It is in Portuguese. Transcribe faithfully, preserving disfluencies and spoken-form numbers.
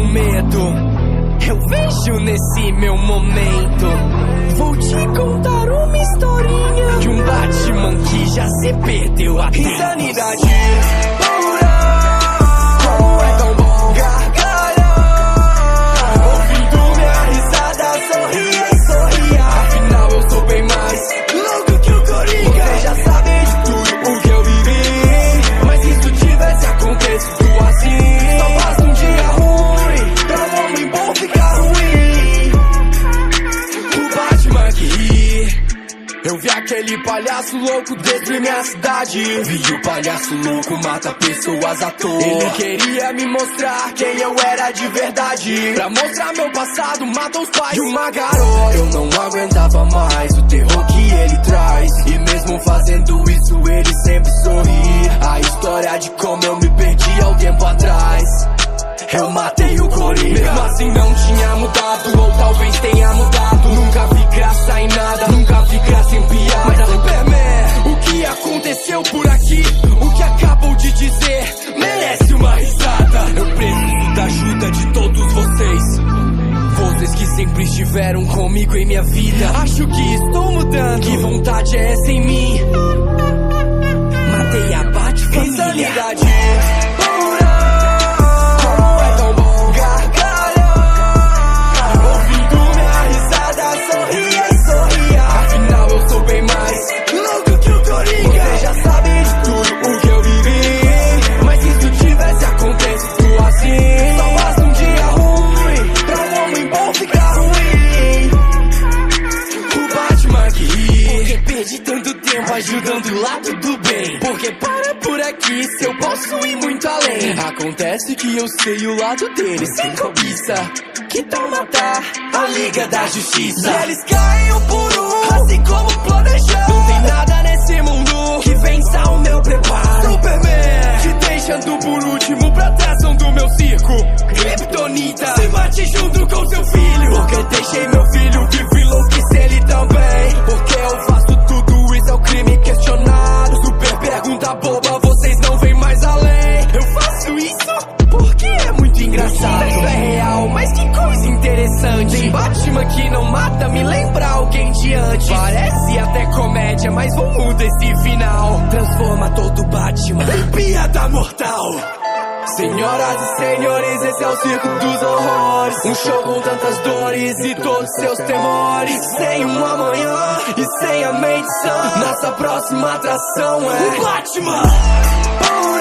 medo, eu vejo nesse meu momento. Vou te contar uma historinha de um Batman que já se perdeu a tempo. Insanidade pura, como é tão bom gargalhar. Ouvindo minha risada, sorria e sorria. Afinal eu sou bem mais louco que o Coringa. Vocês já sabem de tudo o que eu vivi, mas se isso tivesse acontecido assim, só basta um dia ruim pra um homem bom ficar ruim. O Batman que ri, eu vi aquele palhaço louco destruir minha cidade. Vi o palhaço louco matar pessoas à toa. Ele queria me mostrar quem eu era de verdade, pra mostrar meu passado, matou os pais de uma garota. Eu não aguentava mais o terror que ele traz, e mesmo fazendo isso ele sempre sorri. A história de como eu me perdi há um tempo atrás, eu matei o Coringa. Mesmo assim não tinha mudado, ou talvez tenha mudado. Nunca vi graça em nada, nunca vi graça em piada. Mas Superman, o que aconteceu por aqui? O que acabou de dizer merece uma risada. Eu preciso da ajuda de todos vocês, vocês que sempre estiveram comigo em minha vida. Acho que estou mudando, que vontade é essa em mim? Matei a Bate-família. Insanidade pura, como é tão bom gargalhar. Ouvindo minha risada, sorria e sorria. Afinal eu sou bem mais louco que o Coringa. Vocês já sabem de tudo o que eu vivi, mas se isso tivesse acontecido assim, só basta um dia ruim pra um homem bom ficar ruim. O Batman que ri, porque perdi tanto tempo ajudando o lado do bem. Porque para por aqui se eu posso ir muito além. Acontece que eu sei o lado dele sem cobiça, que tal matar a Liga da Justiça? E eles caem um por um, assim como planejou. Não tem nada nesse mundo que vença o meu preparo. Superman, te deixando por último pra atração do meu circo. Kryptonita, se bate junto com seu filho, porque deixei meu filho vivo e enlouquecer ele também. Porque eu faço tudo isso, é o crime questionado. Super pergunta boba, vocês não veem mais além. Eu faço isso porque é muito engraçado. Isso é real, mas que coisa interessante. Tem Batman que não mata, me lembra alguém de antes. Parece até comédia, mas vou mudar esse final. Transforma todo Batman em piada mortal. Senhoras e senhores, esse é o circo dos horrores, um show com tantas dores e todos seus temores. Sem um amanhã e sem a mente sã, nossa próxima atração é o Batman.